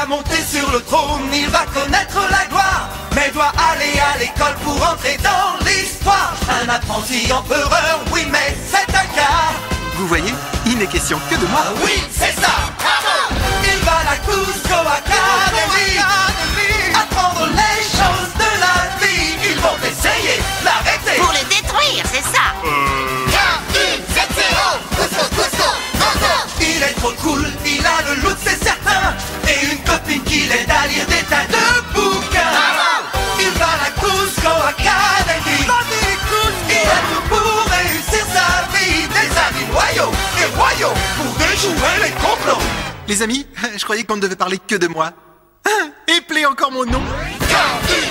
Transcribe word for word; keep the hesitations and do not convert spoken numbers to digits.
monter sur le trône, il va connaître la gloire, mais doit aller à l'école pour entrer dans l'histoire. Un apprenti empereur, oui mais c'est un cas. Vous voyez, il n'est question que de moi. Ah oui, c'est ça. Bravo. Il va à la Cusco Academy, apprendre les choses de la vie. Ils vont essayer d'arrêter Pour le détruire, c'est ça. Il est trop cool, il a le look, c'est certain. Et une copine qui l'aide à lire des tas de bouquins. Il va à la Cusco Academy. Il a tout pour réussir sa vie. Des amis loyaux et royaux pour déjouer les complots. Les amis, je croyais qu'on ne devait parler que de moi. Ah, et plaît encore mon nom. Quand il